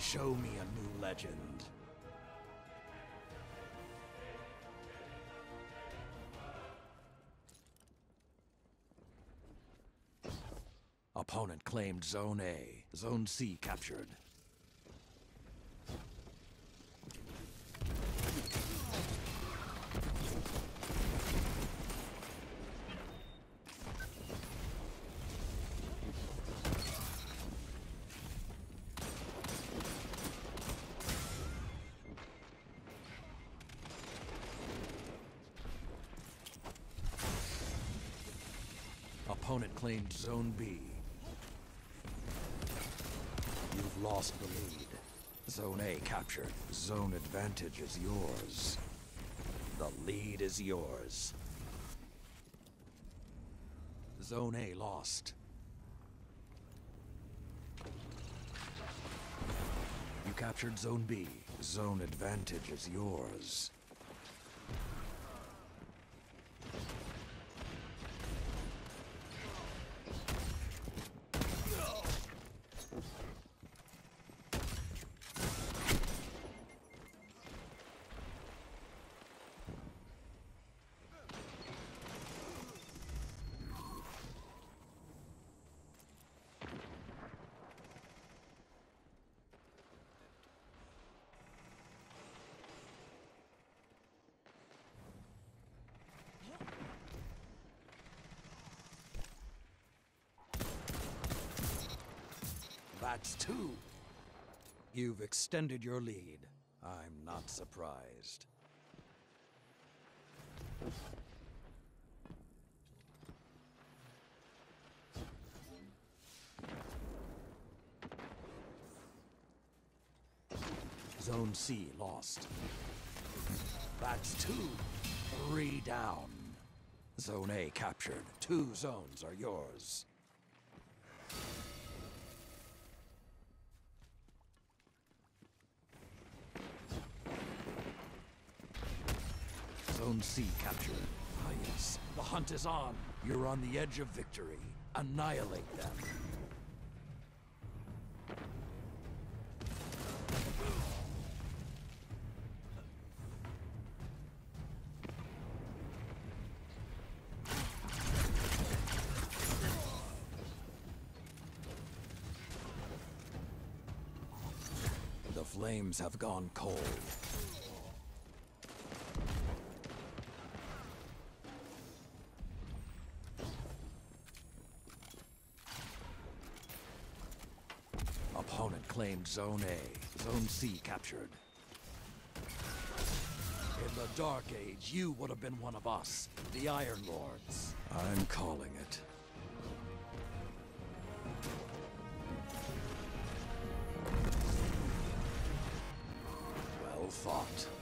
Show me a new legend. Opponent claimed Zone A. Zone C captured. Opponent claimed Zone B. You've lost the lead. Zone A captured. Zone advantage is yours. The lead is yours. Zone A lost. You captured Zone B. Zone advantage is yours. That's two. You've extended your lead. I'm not surprised. Zone C lost. That's two. Three down. Zone A captured. Two zones are yours. Zone C captured. Ah yes, the hunt is on. You're on the edge of victory. Annihilate them. The flames have gone cold. Opponent claimed Zone A. Zone C captured. In the Dark Age, you would have been one of us, the Iron Lords. I'm calling it. Well fought.